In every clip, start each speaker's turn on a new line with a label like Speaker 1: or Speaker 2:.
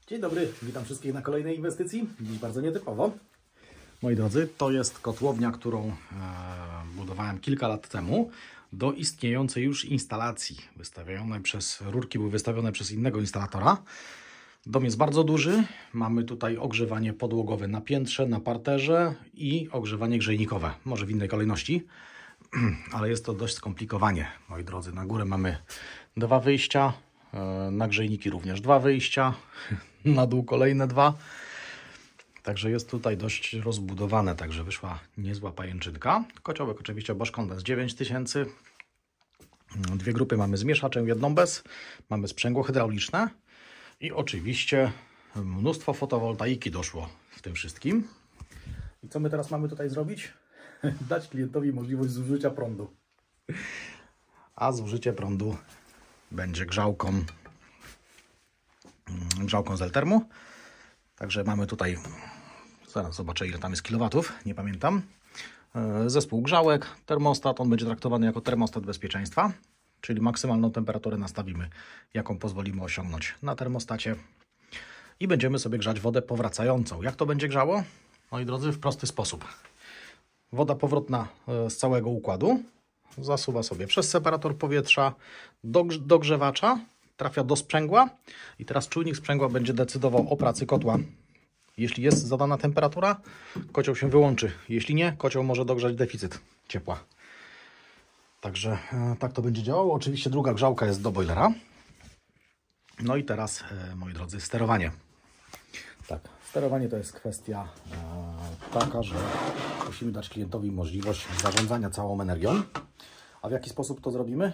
Speaker 1: Dzień dobry, witam wszystkich na kolejnej inwestycji. Dziś bardzo nietypowo. Moi drodzy, to jest kotłownia, którą budowałem kilka lat temu do istniejącej już instalacji. Rurki były wystawione przez innego instalatora. Dom jest bardzo duży. Mamy tutaj ogrzewanie podłogowe na piętrze, na parterze i ogrzewanie grzejnikowe. Może w innej kolejności, ale jest to dość skomplikowanie. Moi drodzy, na górę mamy 2 wyjścia. Na grzejniki również 2 wyjścia, na dół kolejne 2. Także jest tutaj dość rozbudowane, także wyszła niezła pajęczynka. Kociołek oczywiście Bosch Condense 9000. 2 grupy mamy z mieszaczem, 1 bez. Mamy sprzęgło hydrauliczne i oczywiście mnóstwo fotowoltaiki doszło w tym wszystkim. I co my teraz mamy tutaj zrobić? Dać klientowi możliwość zużycia prądu. A zużycie prądu będzie grzałką z Eltermu. Także mamy tutaj, zaraz zobaczę ile tam jest kilowatów, nie pamiętam. Zespół grzałek, termostat, on będzie traktowany jako termostat bezpieczeństwa, czyli maksymalną temperaturę nastawimy, jaką pozwolimy osiągnąć na termostacie. I będziemy sobie grzać wodę powracającą. Jak to będzie grzało? Moi drodzy, w prosty sposób. Woda powrotna z całego układu zasuwa sobie przez separator powietrza do grzewacza, trafia do sprzęgła i teraz czujnik sprzęgła będzie decydował o pracy kotła. Jeśli jest zadana temperatura, kocioł się wyłączy. Jeśli nie, kocioł może dogrzać deficyt ciepła. Także tak to będzie działało. Oczywiście druga grzałka jest do boilera. No i teraz, moi drodzy, sterowanie. Tak, sterowanie to jest kwestia taka, że musimy dać klientowi możliwość zarządzania całą energią. A w jaki sposób to zrobimy?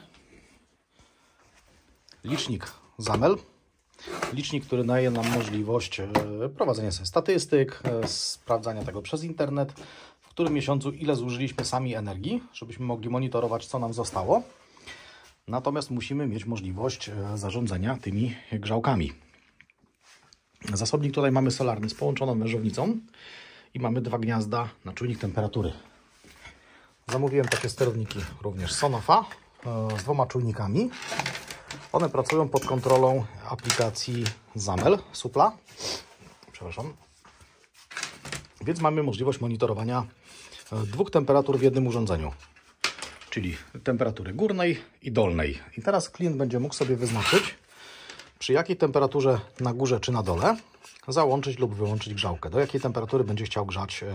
Speaker 1: Licznik Zamel. Licznik, który daje nam możliwość prowadzenia sobie statystyk, sprawdzania tego przez internet, w którym miesiącu ile zużyliśmy sami energii, żebyśmy mogli monitorować, co nam zostało. Natomiast musimy mieć możliwość zarządzania tymi grzałkami. Zasobnik tutaj mamy solarny z połączoną mężownicą i mamy 2 gniazda na czujnik temperatury. Zamówiłem takie sterowniki również Sonofa z 2 czujnikami. One pracują pod kontrolą aplikacji Zamel, Supla. Przepraszam. Więc mamy możliwość monitorowania 2 temperatur w jednym urządzeniu. Czyli temperatury górnej i dolnej. I teraz klient będzie mógł sobie wyznaczyć, przy jakiej temperaturze na górze czy na dole załączyć lub wyłączyć grzałkę. Do jakiej temperatury będzie chciał grzać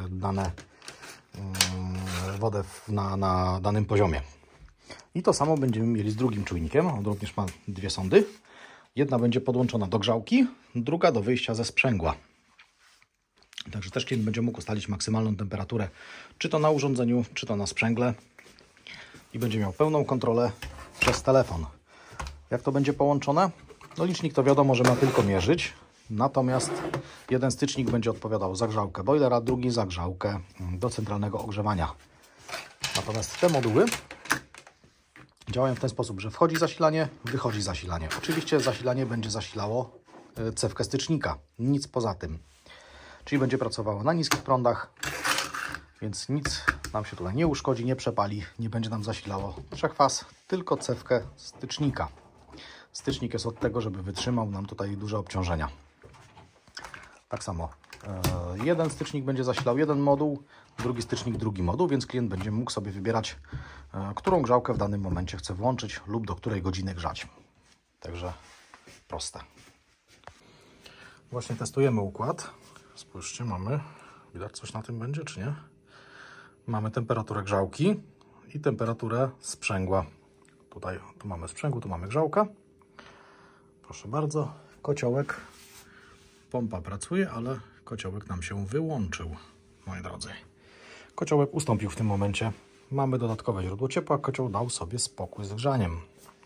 Speaker 1: wodę na danym poziomie. I to samo będziemy mieli z drugim czujnikiem. On również ma 2 sondy. Jedna będzie podłączona do grzałki, druga do wyjścia ze sprzęgła. Także też klient będzie mógł ustalić maksymalną temperaturę, czy to na urządzeniu, czy to na sprzęgle. I będzie miał pełną kontrolę przez telefon. Jak to będzie połączone? No licznik to wiadomo, że ma tylko mierzyć. Natomiast jeden stycznik będzie odpowiadał za grzałkę boilera, drugi za grzałkę do centralnego ogrzewania. Natomiast te moduły działają w ten sposób, że wchodzi zasilanie, wychodzi zasilanie. Oczywiście zasilanie będzie zasilało cewkę stycznika, nic poza tym. Czyli będzie pracowało na niskich prądach, więc nic nam się tutaj nie uszkodzi, nie przepali, nie będzie nam zasilało wszechfaz, tylko cewkę stycznika. Stycznik jest od tego, żeby wytrzymał nam tutaj duże obciążenia. Tak samo jeden stycznik będzie zasilał jeden moduł, drugi stycznik drugi moduł, więc klient będzie mógł sobie wybierać, którą grzałkę w danym momencie chce włączyć lub do której godziny grzać. Także proste. Właśnie testujemy układ. Spójrzcie, widać coś na tym będzie, czy nie? Mamy temperaturę grzałki i temperaturę sprzęgła. Tu mamy sprzęgło, tu mamy grzałkę. Proszę bardzo, kociołek. Pompa pracuje, ale kociołek nam się wyłączył, moi drodzy. Kociołek ustąpił w tym momencie. Mamy dodatkowe źródło ciepła. Kocioł dał sobie spokój z grzaniem.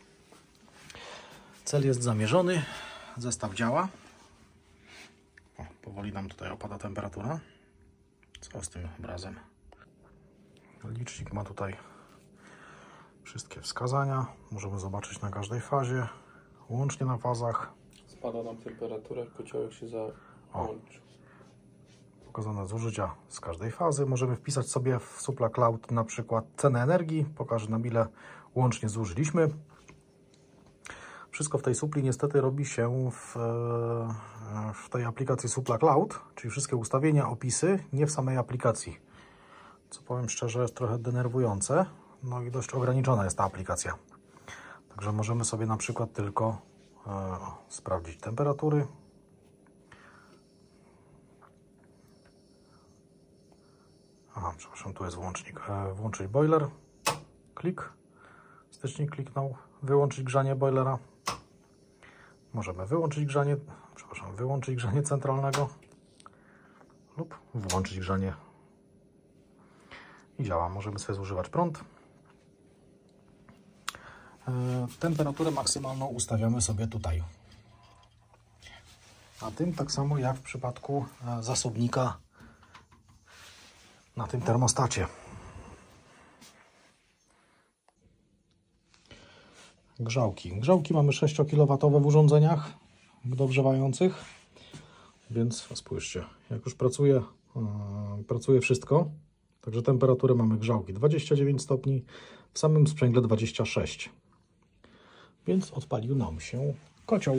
Speaker 1: Cel jest zamierzony. Zestaw działa. Powoli nam tutaj opada temperatura. Co z tym obrazem? Licznik ma tutaj wszystkie wskazania. Możemy zobaczyć na każdej fazie. Łącznie na fazach.
Speaker 2: Spada nam temperatura, kociołek się załączy.
Speaker 1: Pokazane zużycia z każdej fazy. Możemy wpisać sobie w Supla Cloud na przykład cenę energii. Pokaże nam, ile łącznie zużyliśmy. Wszystko w tej supli niestety robi się w tej aplikacji Supla Cloud, czyli wszystkie ustawienia, opisy, nie w samej aplikacji. Co powiem szczerze, jest trochę denerwujące. No i dość ograniczona jest ta aplikacja. Także możemy sobie na przykład tylko sprawdzić temperatury. Aha, przepraszam, tu jest włącznik. Włączyć boiler. Klik. Stycznik kliknął. Wyłączyć grzanie boilera. Możemy wyłączyć grzanie centralnego lub włączyć grzanie. I działa. Możemy sobie zużywać prąd. Temperaturę maksymalną ustawiamy sobie tutaj. A tym tak samo jak w przypadku zasobnika na tym termostacie. Grzałki. Grzałki mamy 6 kW w urządzeniach dogrzewających, więc spójrzcie, jak już pracuje wszystko, także temperaturę mamy grzałki 29 stopni, w samym sprzęgle 26. Więc odpalił nam się kocioł.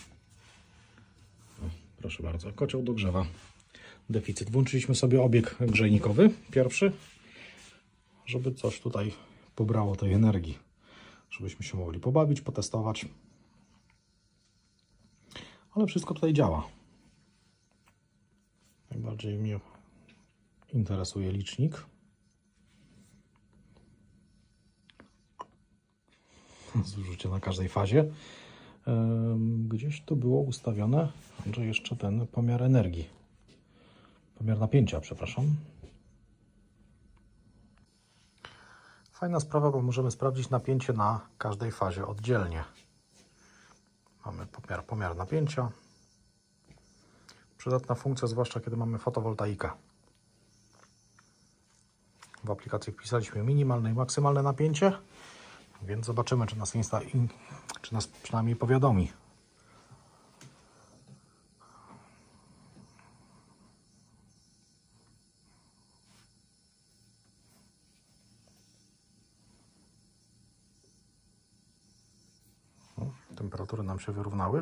Speaker 1: Proszę bardzo, kocioł dogrzewa. Deficyt. Włączyliśmy sobie obieg grzejnikowy, pierwszy, żeby coś tutaj pobrało tej energii, żebyśmy się mogli pobawić, potestować. Ale wszystko tutaj działa. Najbardziej mnie interesuje licznik. Zużycie na każdej fazie. Gdzieś to było ustawione, że jeszcze ten pomiar energii. Pomiar napięcia, przepraszam. Fajna sprawa, bo możemy sprawdzić napięcie na każdej fazie oddzielnie. Mamy pomiar napięcia. Przydatna funkcja, zwłaszcza kiedy mamy fotowoltaikę. W aplikacji wpisaliśmy minimalne i maksymalne napięcie, więc zobaczymy, czy nas przynajmniej powiadomi. Temperatury nam się wyrównały.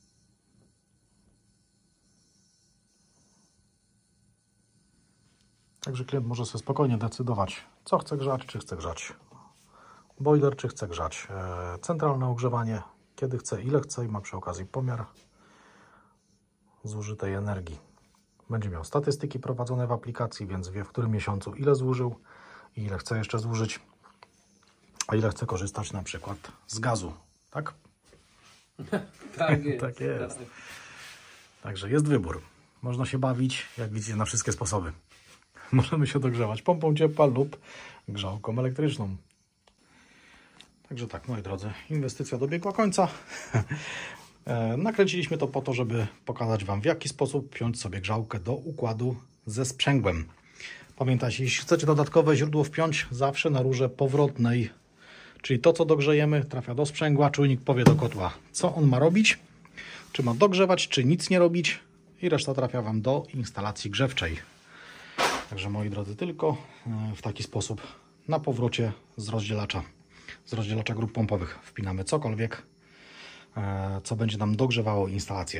Speaker 1: Także klient może sobie spokojnie decydować, co chce grzać, czy chce grzać boiler, czy chce grzać centralne ogrzewanie, kiedy chce, ile chce i ma przy okazji pomiar zużytej energii. Będzie miał statystyki prowadzone w aplikacji, więc wie, w którym miesiącu ile zużył i ile chce jeszcze zużyć, a ile chce korzystać na przykład z gazu, tak?
Speaker 2: Tak jest.
Speaker 1: Tak jest. Także jest wybór. Można się bawić, jak widzicie, na wszystkie sposoby. Możemy się dogrzewać pompą ciepła lub grzałką elektryczną. Także tak, moi drodzy, inwestycja dobiegła końca. Nakręciliśmy to po to, żeby pokazać Wam, w jaki sposób wpiąć sobie grzałkę do układu ze sprzęgłem. Pamiętajcie, jeśli chcecie dodatkowe źródło wpiąć, zawsze na rurze powrotnej. Czyli to, co dogrzejemy, trafia do sprzęgła, czujnik powie do kotła, co on ma robić, czy ma dogrzewać, czy nic nie robić i reszta trafia Wam do instalacji grzewczej. Także, moi drodzy, tylko w taki sposób na powrocie z rozdzielacza grup pompowych wpinamy cokolwiek, co będzie nam dogrzewało instalację.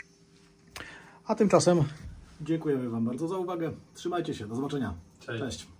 Speaker 1: A tymczasem dziękujemy Wam bardzo za uwagę. Trzymajcie się, do zobaczenia.
Speaker 2: Cześć.
Speaker 1: Cześć.